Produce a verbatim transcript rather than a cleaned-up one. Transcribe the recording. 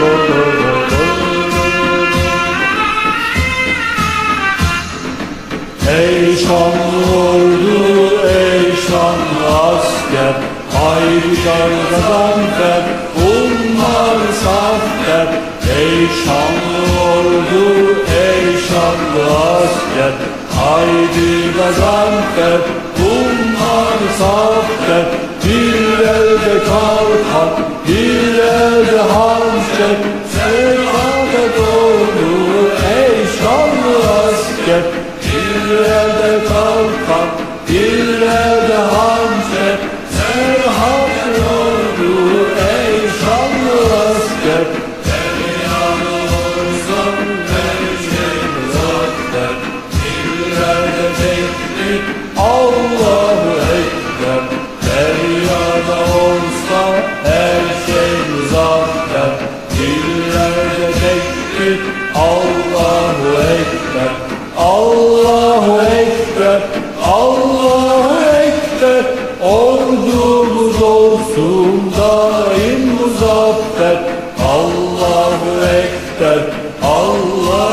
Ey şanlı ordu, ey şanlı asker, haydi gel zafer, bunlar zafer. Ey şanlı ordu, ey şanlı asker, haydi zafer, bunlar zafer. Bir elde kalkan, bir elde hançer, sevada doğru ey şanlı asker. Bir elde kalkan, bir elde hançer, serhat oldu ey şanlı asker. Deryanı olsan vereceğin zafer, bir elde tekbir, Allahu Ekber. Deryada olsa her şey zafer, bir elde tekbir, Allahu Ekber. Allahu Ekber, Allahu Ekber. Ordumuz olsun daim muzaffer. Allahu Ekber, Allah